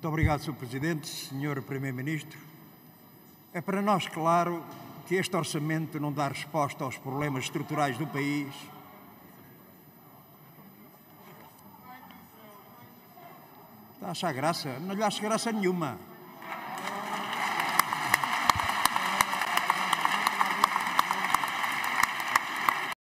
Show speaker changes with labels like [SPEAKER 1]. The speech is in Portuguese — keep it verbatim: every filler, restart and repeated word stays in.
[SPEAKER 1] Muito obrigado, senhor Presidente, senhor Primeiro-Ministro. É para nós claro que este orçamento não dá resposta aos problemas estruturais do país. Está a achar graça? Não lhe acho graça nenhuma.